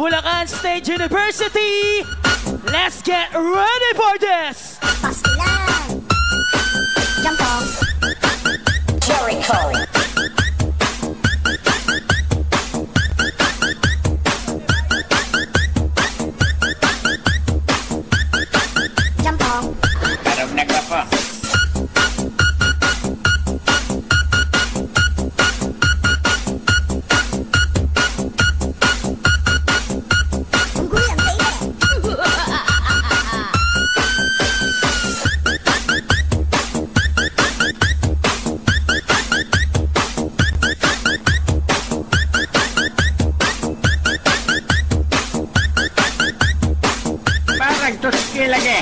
Bulacan State University. Let's get ready for this. Pastilan. Jump on. Jericho. Jump on. Harap na ka pa. Parang tuski lagi.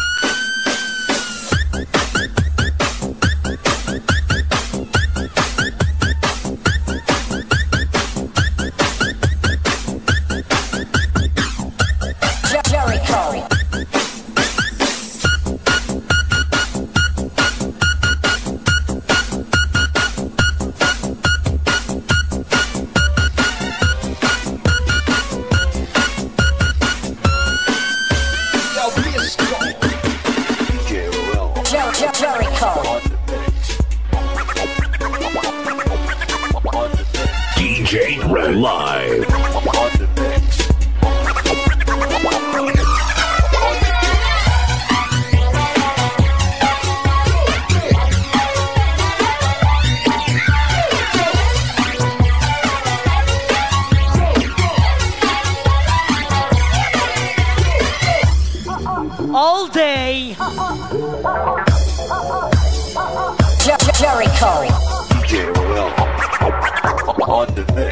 Jericho. DJ Red Live. All day. Jericho. DJ Will on the mix.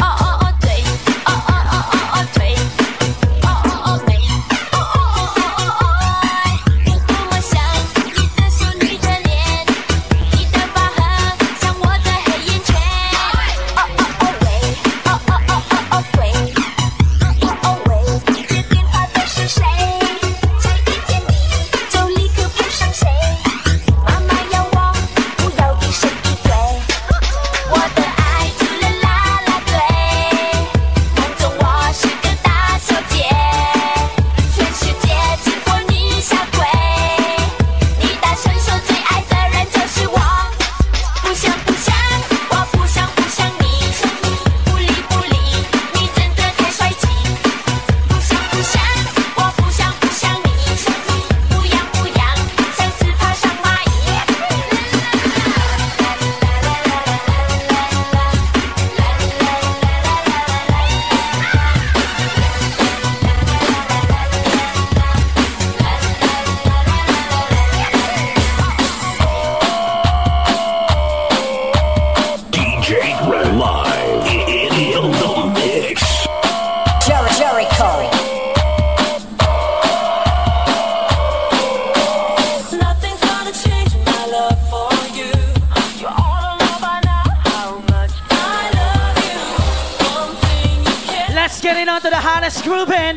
Getting on to the hottest grouping.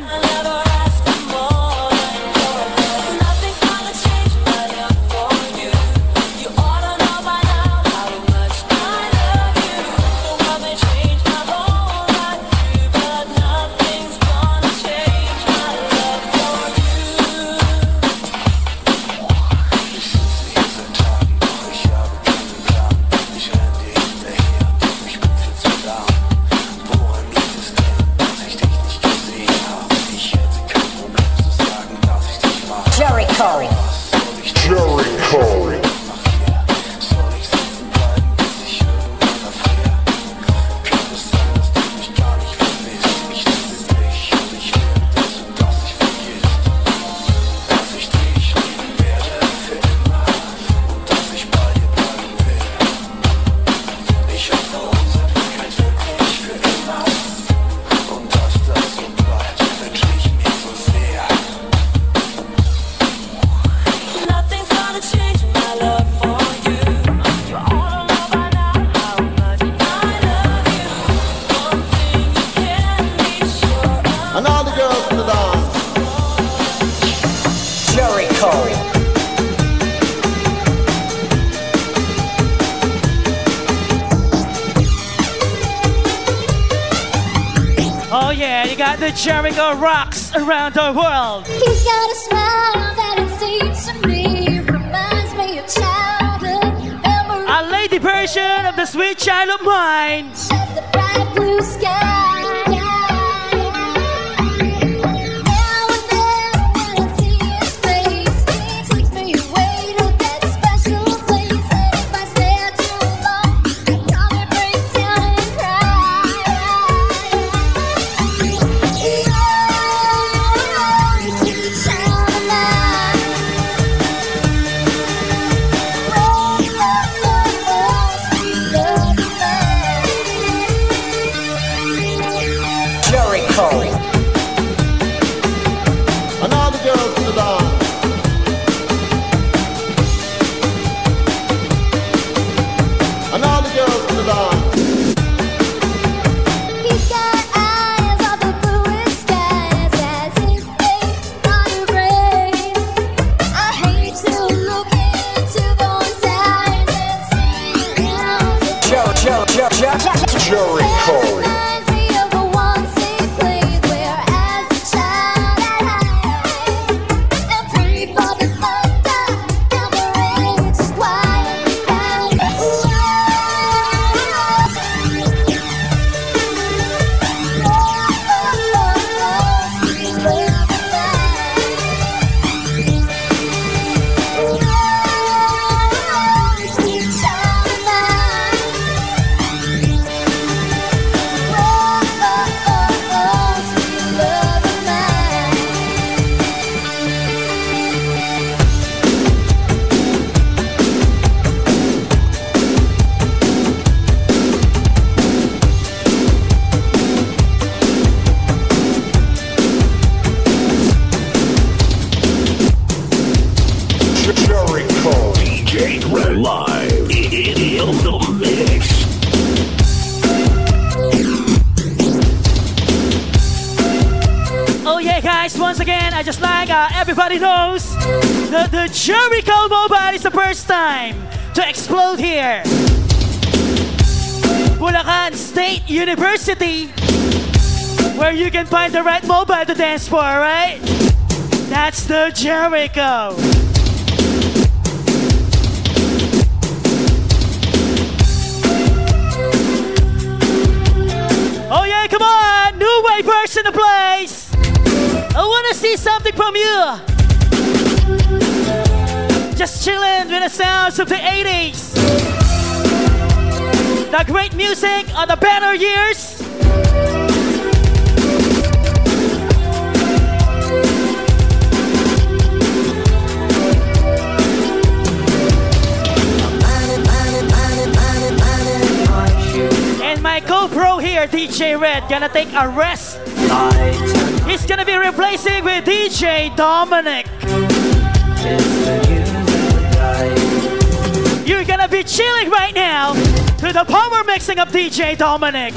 Ich hätte Oh yeah, you got the Jericho rocks around the world. He's got a smile that it seems to me reminds me of childhood memories. A lady version of the sweet child of mine. Just the bright blue sky. Now and then when I see his face, he takes me away to that special place. And if I stare too long, I probably break down and cry. Sweet child of mine. Oh, oh, oh, sweet love of mine. Jericho. And all the girls to the dance. And all the girls to the dance. He's got eyes of the bluest skies as if they are rain. I hate to look into those eyes and see him. Jericho. Reminds me of a once safe place where as a child I hide and pray for the thunder and the rain to quiet me down. Sweet love of mine. Sweet child of mine. Sweet love of mine. Jericho. DJ Red live in the mix. Oh yeah, guys, once again, I just like everybody knows that the Jericho Mobile is the first time to explode here. Bulacan State University, where you can find the right mobile to dance for, right? That's the Jericho. Oh yeah, come on, new wavers in the place. I wanna see something from you. Just chillin' with the sounds of the 80s. The great music of the better years. And my GoPro here, DJ Red, gonna take a rest. He's gonna be replacing with DJ Dominic. You're gonna be chilling right now to the power mixing of DJ Dominic.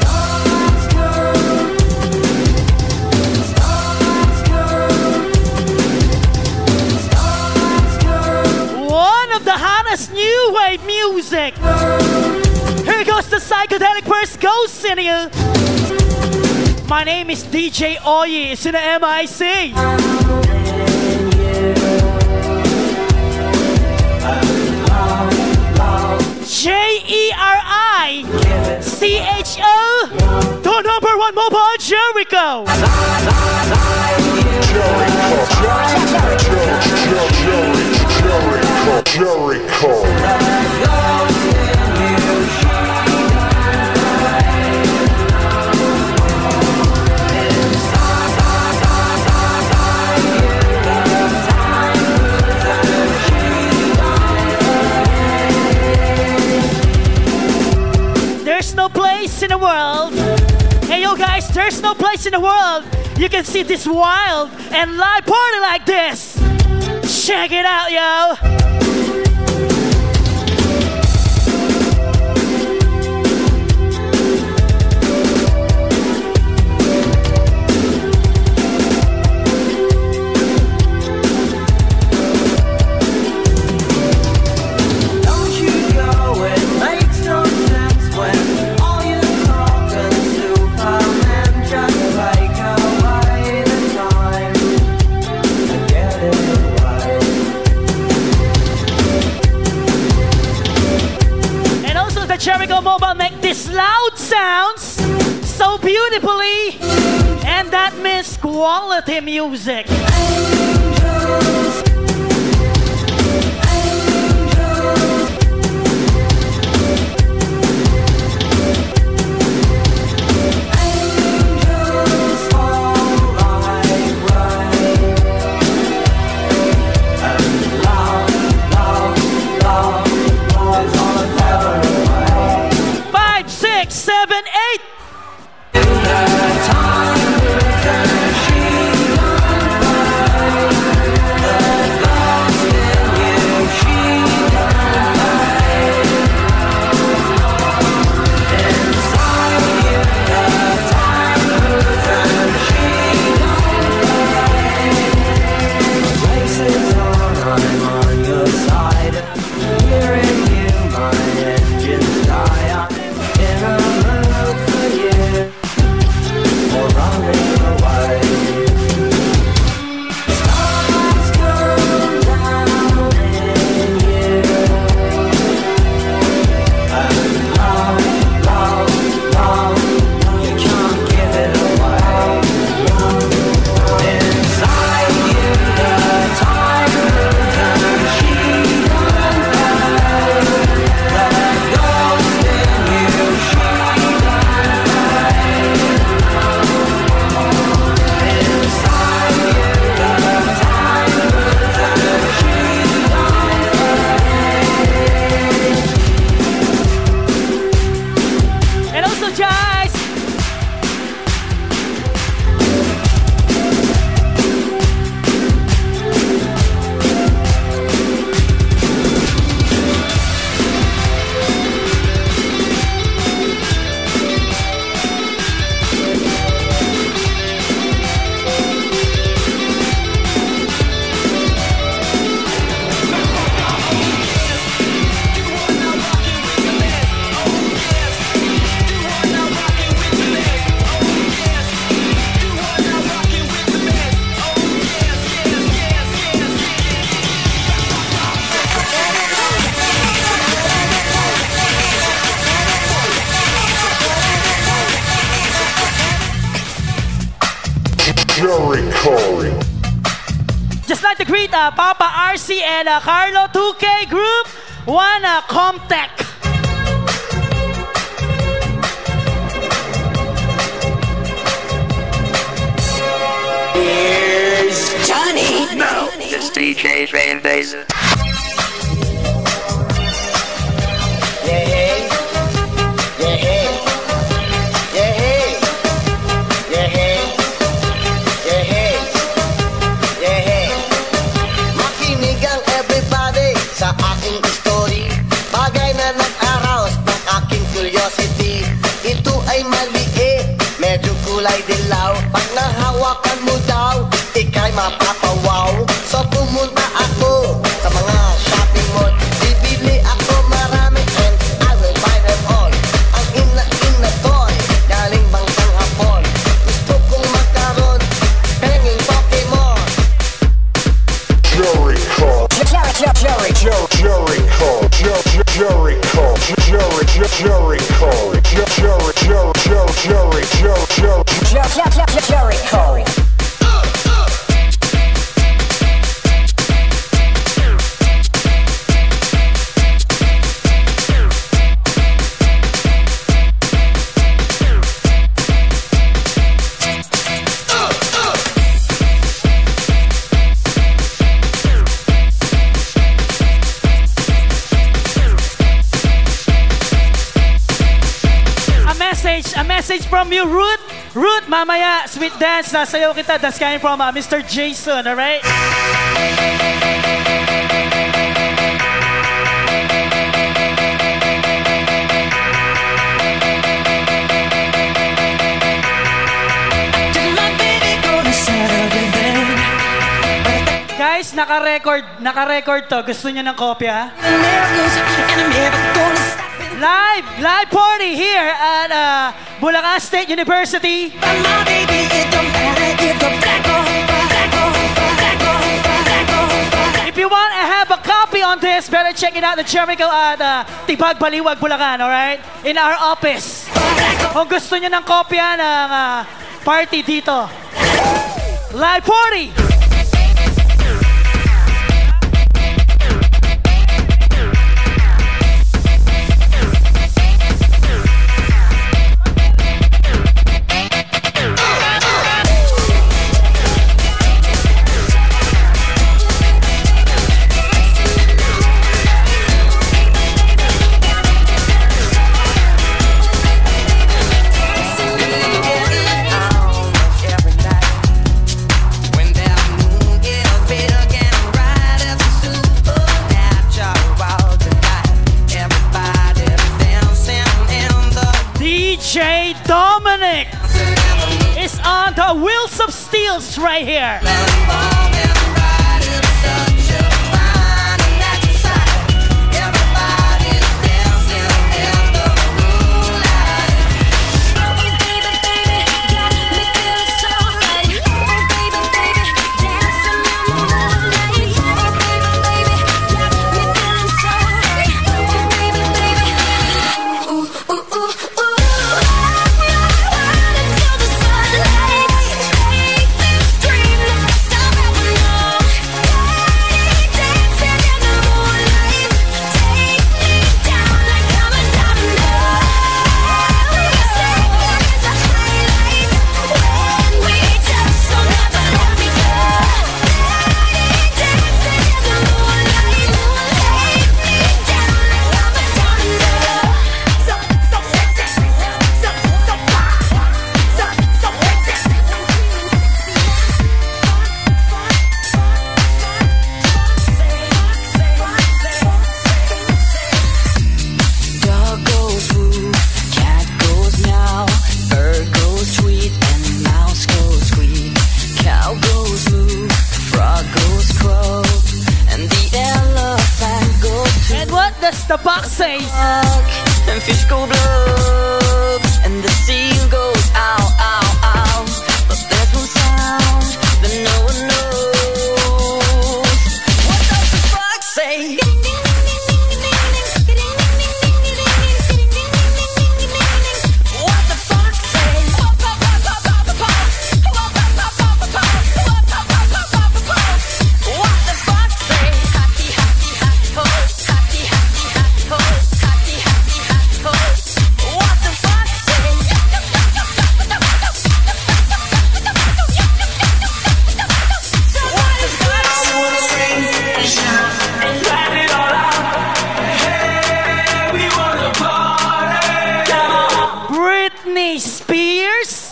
One of the hottest new wave music. Here goes the psychedelic first ghost in you. My name is DJ Oyi. It's in the MIC. Jericho, the #1 mobile Jericho. Jericho. There's no place in the world. Hey, yo, guys, there's no place in the world you can see this wild and live party like this. Check it out, yo. Makes no sense when all you talk and Superman just beautifully, and that means quality music. Jericho. Just like to greet Papa RC and Carlo 2K Group, one Comtech. Here's Johnny. No, it's DJ Van Bazen. Kulay dilaw, pag nahawakan mo daw, ika'y mapapawaw. So pumunta ako sa mga shopping mall, bibili ako marami and I will buy them all. Ang ina-ina toy, galing bansang Hapon, gusto kong magkaroon, penging Pokemon. Jericho. Jericho. Jericho. Jericho. A message from you, Ruth. Ruth, mamaya, sweet dance. Nasayaw kita. That's coming from Mr. Jason, alright? Guys, naka-record to. Gusto niyo ng kopya? Live party here at Bulacan State University. If you want to have a copy on this, better check it out, the Jericho at Tibag Baliwag, Bulacan, alright? In our office. Kung gusto nyo ng kopya ng party dito. Live party! DJ Dominic is on the Wheels of Steels right here. The box says and fish go blood and the seal goes ow, ow, ow. But there's no sound that no one knows. What does the fox say? What the fox say? What the fox say? Happy, happy, happy, ho. Happy, happy, happy, ho. Happy, happy, happy, ho. What the fox say? What the fox Britney Spears.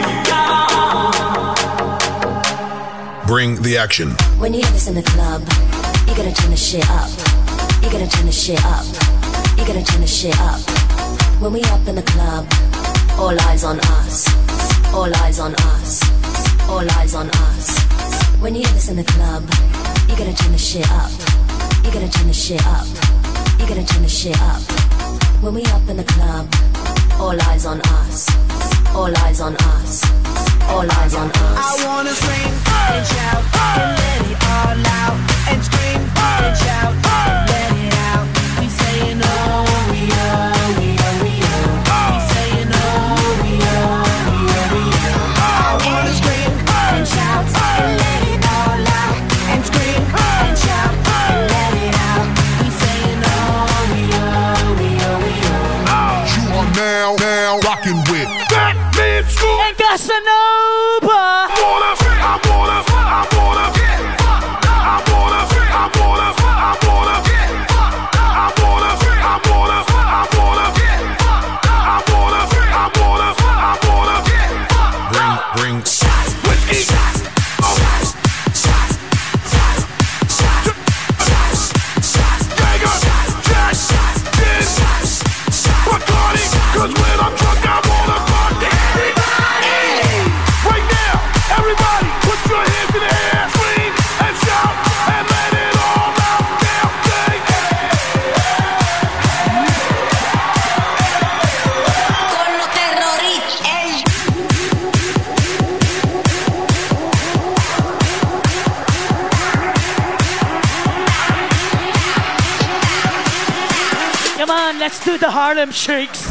Bring the action. When you hear this in the club, you gotta turn the shit up. You gotta turn the shit up. You gotta turn the shit up. When we up in the club, all eyes on us. All eyes on us. All eyes on us. When you hear this in the club, you gotta turn the shit up. You gotta turn the shit up. You gotta turn the shit up. When we up in the club, all eyes on us. All eyes on us. All eyes on us. I wanna scream and shout and let it all out. And scream and shout and let it out. We saying oh, we are, we are, we are. We saying oh, we are, we are, we are. I wanna scream and shout and let it all out. And scream and shout and let it out. We saying oh, we are, we are, we are. You are now rocking with Batman School. And Casanova. Bring whiskey. Cause when I'm drunk, I wanna party. Everybody! Right now! let's do the Harlem Shakes.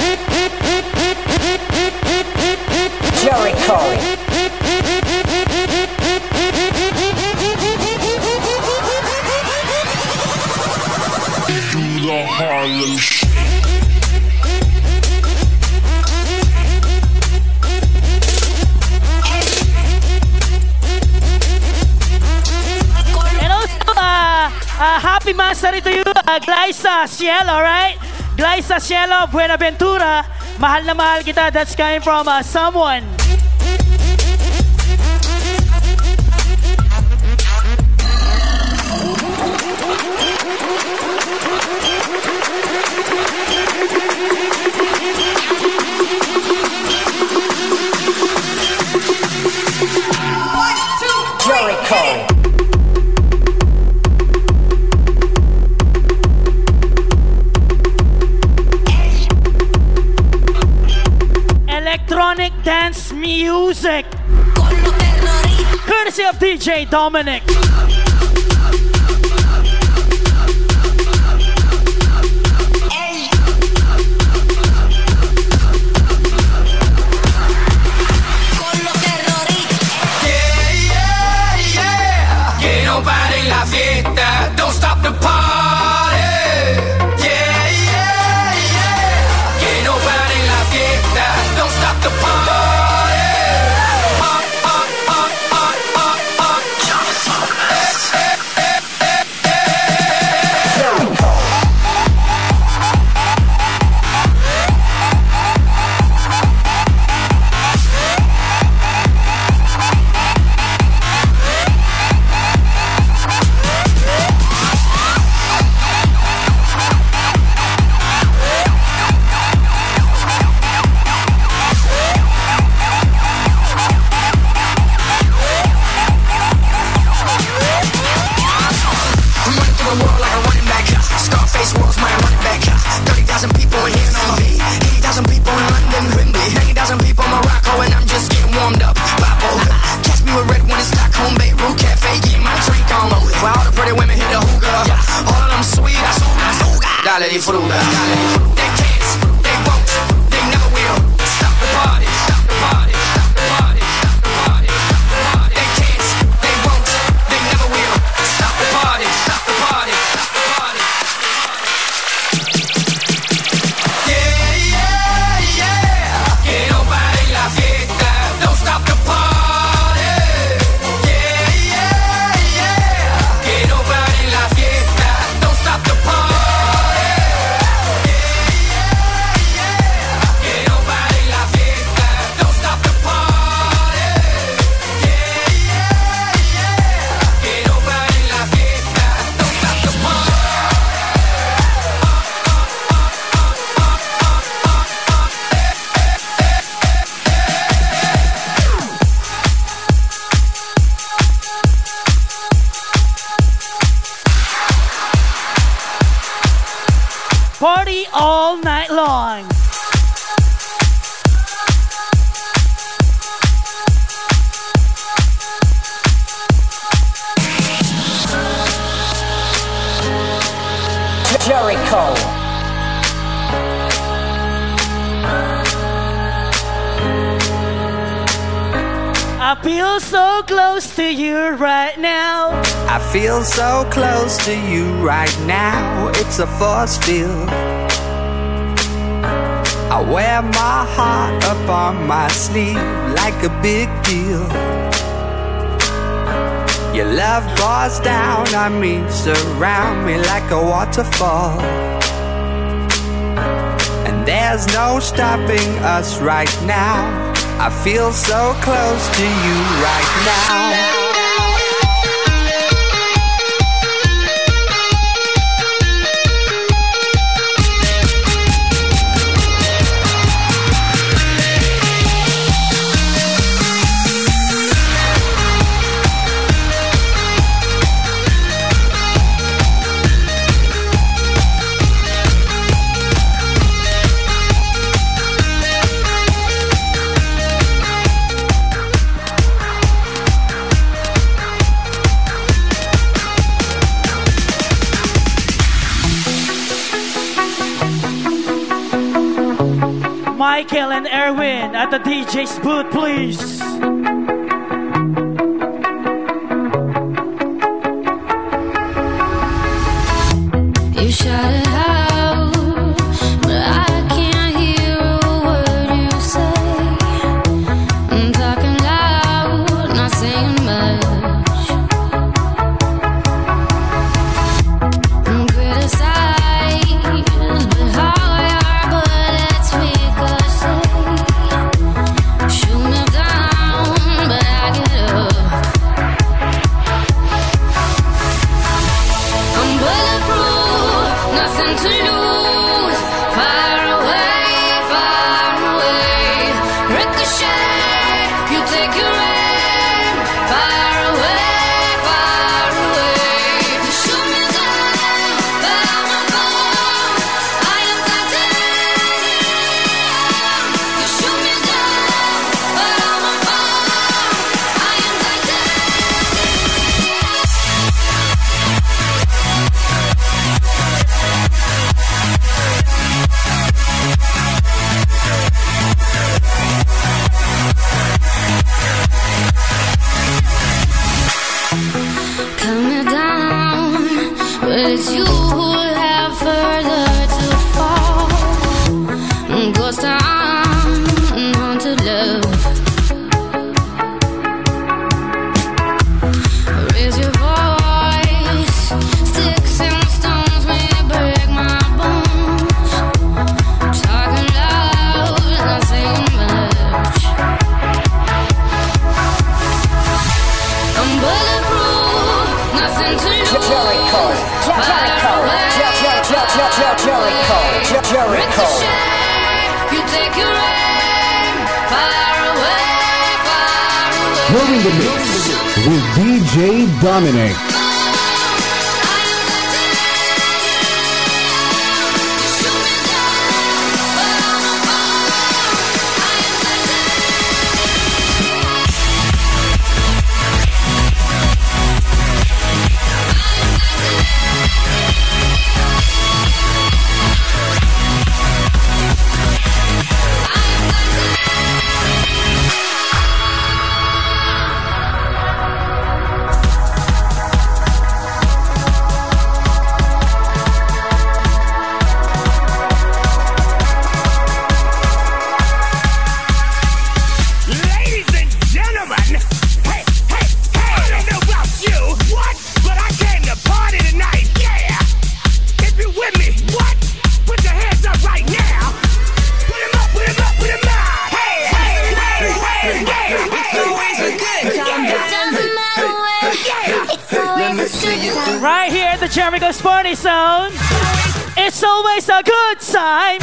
Jericho. Do the Harlem Shake. And also, happy Mastery to you, Glyza Cielo, alright? Glyza Cielo, Buenaventura. Mahal na mahal kita. That's coming from someone. Jericho. Electronic dance music. Courtesy of DJ Dominic. Nobody la fiesta, don't stop the party. Yeah, yeah, yeah. Que nobody la fiesta, don't stop the party. Dale, disfruta. They can't, they won't, they never will. Stop the party, stop the party, stop the party, stop the party, stop the party. They can't, they won't, they never will. Stop the party, stop the party, stop the party. Yeah, yeah, yeah. Que no pare la fiesta, don't stop the party. Yeah, yeah, yeah. Que no pare la fiesta, don't stop the party. Party all night long. Jericho. I feel so close to you right now. I feel so close to you right now. It's a force field. I wear my heart up on my sleeve like a big deal. Your love pours down on me, surround me like a waterfall. And there's no stopping us right now. I feel so close to you right now. Michael and Erwin at the DJ's booth, please. You shout it out, but I can't hear a word you say. I'm talking loud, not saying much. I'm criticized, but how your bullets ricochet. Shoot me down, but I get up. I'm bulletproof, nothing to lose. Far away, ricochet. You take your aim. Far away, you shoot me down, but I'm a bomb. I am titanium. You shoot me down, but I'm a bomb. I am Cut me down, but it's you who have further to fall. Ghost town, haunted love. Raise your voice, sticks and stones may break my bones. Talking loud, not saying much. I'm bulletproof, nothing to lose. Ricochet, you take your aim. Far away, You're in the mix with DJ Dominic. Ladies and gentlemen, hey, I don't know about you, what? But I came to party tonight, yeah. If you with me, what? Put your hands up right now. Put 'em up, put 'em up, put 'em up. Hey. It's always a good time. doesn't matter where. It's always a good time. Right here at the Jericho's Party Zone. It's always a good time.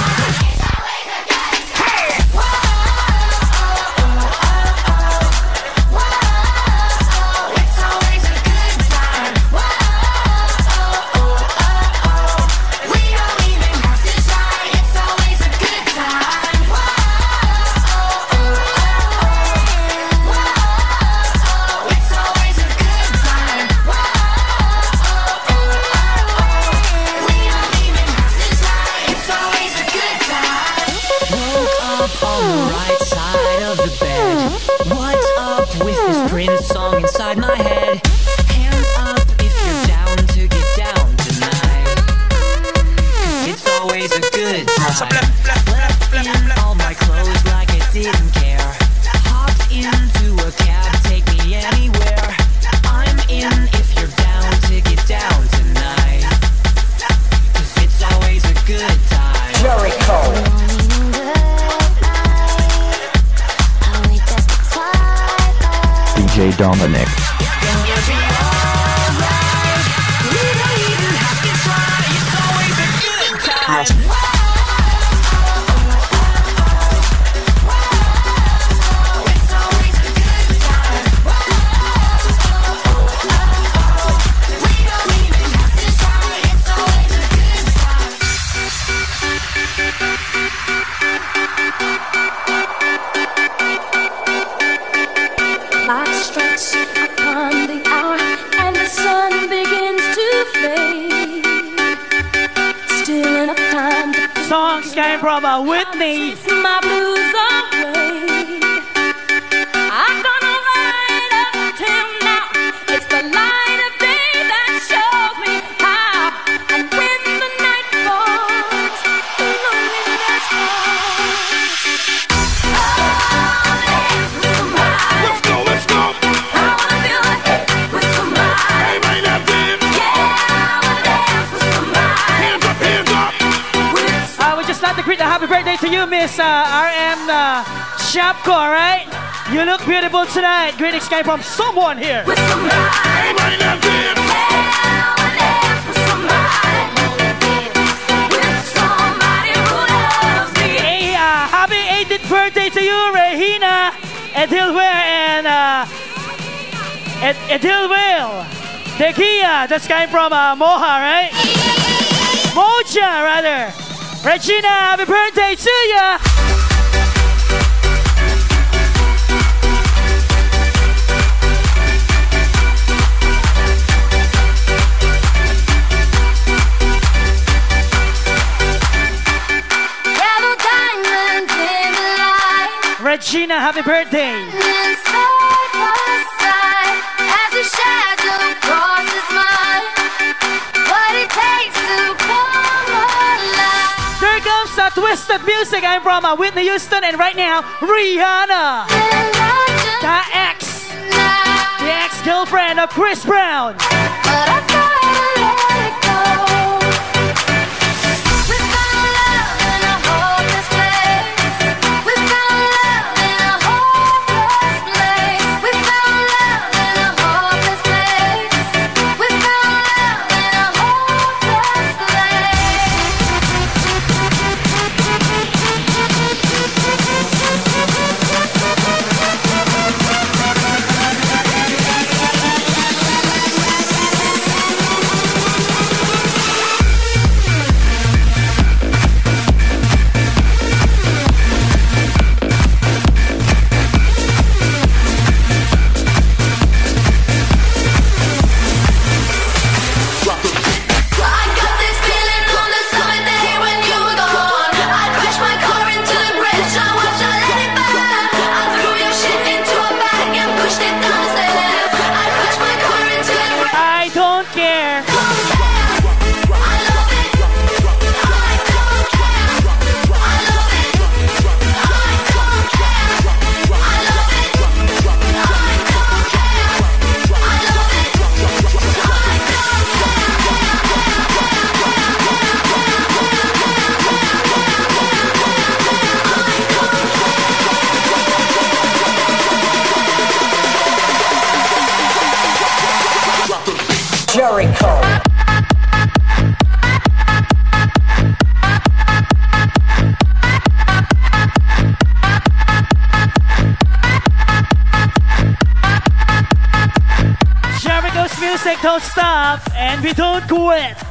On the right side of the bed. What's up with this Prince song inside my head? Hands up if you're down to get down tonight. 'Cause it's always a good time. Left in all my clothes like I didn't care. Hopped into a cab, take me anywhere. I'm in if you're down to get down tonight. 'Cause it's always a good time. Jericho. DJ Dominic. Clock strikes upon the hour and the sun begins to fade. Still enough time to came from Whitney. My blues away. I'm gonna ride up till now. It's the light of day that shows me how. And when the night falls, the loneliness falls. Let's go, let's go. I wanna feel it with somebody. Hey, man, that dance. Yeah, I wanna dance with somebody. Hands up, hands up. I would just like to greet a happy birthday to you, Miss RM Shapko, alright? You look beautiful tonight. Greetings came from someone here. With somebody. Hey, man, that dance. Yeah, I wanna dance with somebody. With somebody who loves me. Hey, happy 18th birthday to you, Regina Edilware and Edilwell. Tequila, that's came from Moja, right? Moja, rather. Regina, happy birthday to ya! Yellow diamonds in the light. Regina, happy birthday! And side by side, as a shadow crosses mine. What it takes to come alive. There comes Twisted Music. I'm from Whitney Houston, and right now, Rihanna. The ex-girlfriend of Chris Brown. But I gotta let it go. We found love in a hopeless place. We found love in a hopeless place. We found love in a hopeless place. We found love in a hopeless Jericho. Jericho's music don't stop, and we don't quit.